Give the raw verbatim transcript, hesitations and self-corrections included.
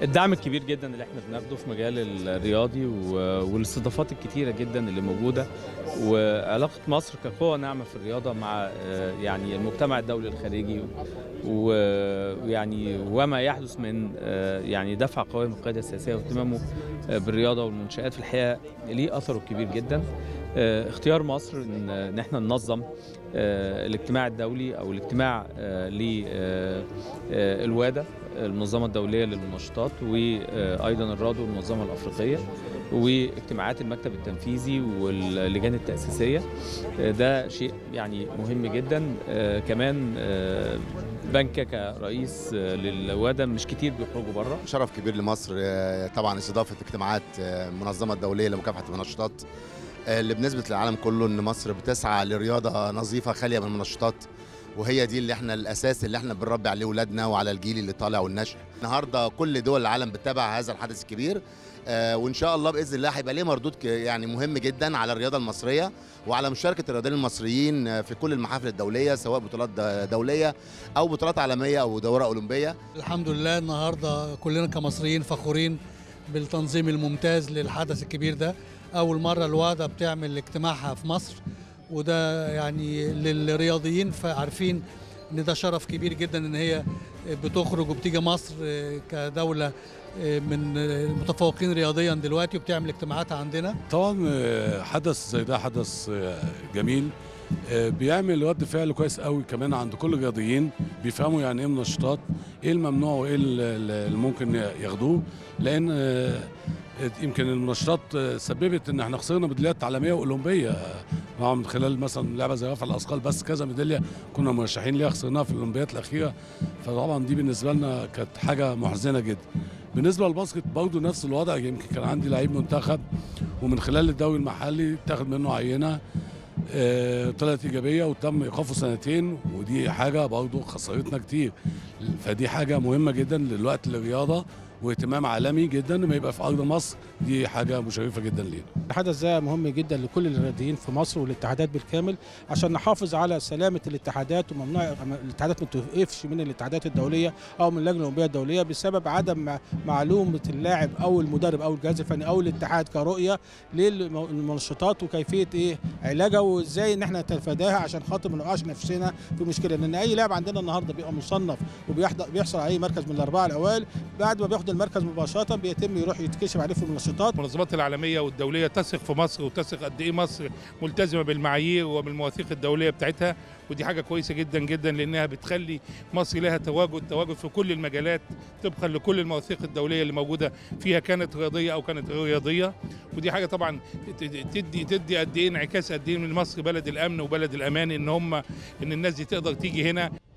الدعم الكبير جدا اللي احنا بناخده في مجال الرياضي والاستضافات الكتيره جدا اللي موجوده، وعلاقه مصر كقوه ناعمه في الرياضه مع يعني المجتمع الدولي الخارجي، ويعني وما يحدث من يعني دفع قوي من القياده السياسيه واهتمامه بالرياضه والمنشآت في الحقيقه ليه اثره كبير جدا. اختيار مصر ان احنا ننظم الاجتماع الدولي او الاجتماع للوادة المنظمه الدوليه للمنشطات، وايضا الرادو المنظمه الافريقيه، واجتماعات المكتب التنفيذي واللجان التاسيسيه، ده شيء يعني مهم جدا. كمان بنكا كرئيس للوادة مش كتير بيخرجوا بره. شرف كبير لمصر طبعا استضافه اجتماعات المنظمه الدوليه لمكافحه المنشطات اللي بنثبت للعالم كله ان مصر بتسعى لرياضه نظيفه خاليه من المنشطات، وهي دي اللي احنا الاساس اللي احنا بنربي عليه اولادنا وعلى الجيل اللي طالع والنشء. النهارده كل دول العالم بتتابع هذا الحدث الكبير، آه وان شاء الله باذن الله هيبقى ليه مردود يعني مهم جدا على الرياضه المصريه وعلى مشاركه الرياضيين المصريين في كل المحافل الدوليه، سواء بطولات دوليه او بطولات عالميه او دوره اولمبيه. الحمد لله النهارده كلنا كمصريين فخورين بالتنظيم الممتاز للحدث الكبير ده. أول مرة الوادة بتعمل اجتماعها في مصر، وده يعني للرياضيين فعارفين إن ده شرف كبير جدا إن هي بتخرج وبتيجي مصر كدولة من المتفوقين رياضيا دلوقتي وبتعمل اجتماعاتها عندنا. طبعا حدث زي ده حدث جميل، بيعمل رد فعل كويس قوي كمان عند كل الرياضيين، بيفهموا يعني ايه منشطات، ايه الممنوع وايه اللي ممكن ياخدوه، لان يمكن المنشطات سببت ان احنا خسرنا ميداليات عالميه واولمبيه من خلال مثلا لعبه زي رفع الاثقال، بس كذا ميداليه كنا مرشحين ليها خسرناها في الاولمبيات الاخيره، فطبعا دي بالنسبه لنا كانت حاجه محزنه جدا. بالنسبه للباسكت برضه نفس الوضع، يمكن كان عندي لعيب منتخب ومن خلال الدوري المحلي اتاخد منه عينه آه طلعت ايجابيه وتم ايقافه سنتين، ودي حاجه برضه خسرتنا كتير، فدي حاجه مهمه جدا دلوقتي للرياضه واهتمام عالمي جدا لما يبقى في ارض مصر، دي حاجه مشرفه جدا لينا. الحدث ده مهم جدا لكل الرياضيين في مصر والاتحادات بالكامل، عشان نحافظ على سلامه الاتحادات، وممنوع الاتحادات ما توقفش من الاتحادات الدوليه او من اللجنه الاولمبيه الدوليه بسبب عدم معلومه اللاعب او المدرب او الجهاز الفني او الاتحاد كرؤيه للمنشطات وكيفيه ايه علاجها وازاي ان احنا نتفاداها عشان خاطر ما نوقعش نفسنا في مشكله. لان اي لاعب عندنا النهارده بيبقى مصنف وبيحصل على اي مركز من الاربعه الاوائل، بعد ما بياخد المركز مباشره بيتم يروح يتكشف عليه في المنشطات. المنظمات العالميه والدوليه تثق في مصر وتثق قد ايه مصر ملتزمه بالمعايير وبالمواثيق الدوليه بتاعتها، ودي حاجه كويسه جدا جدا لانها بتخلي مصر لها تواجد تواجد في كل المجالات طبقا لكل المواثيق الدوليه اللي موجوده فيها، كانت رياضيه او كانت غير رياضيه، ودي حاجه طبعا تدي تدي قد ايه انعكاس قد ايه من مصر بلد الامن وبلد الامان، ان هم ان الناس دي تقدر تيجي هنا.